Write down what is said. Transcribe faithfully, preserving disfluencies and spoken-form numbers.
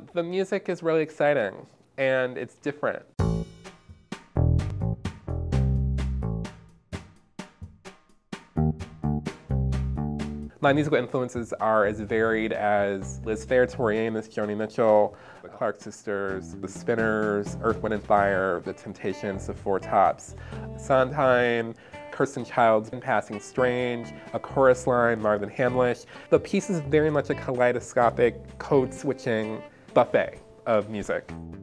The music is really exciting, and it's different. My musical influences are as varied as Liz Phair, Tori Amos, Joni Mitchell, the Clark Sisters, the Spinners, Earth, Wind and Fire, the Temptations, the Four Tops, Sondheim, Kirsten Childs, Passing Strange, A Chorus Line, Marvin Hamlish. The piece is very much a kaleidoscopic, code-switching buffet of music.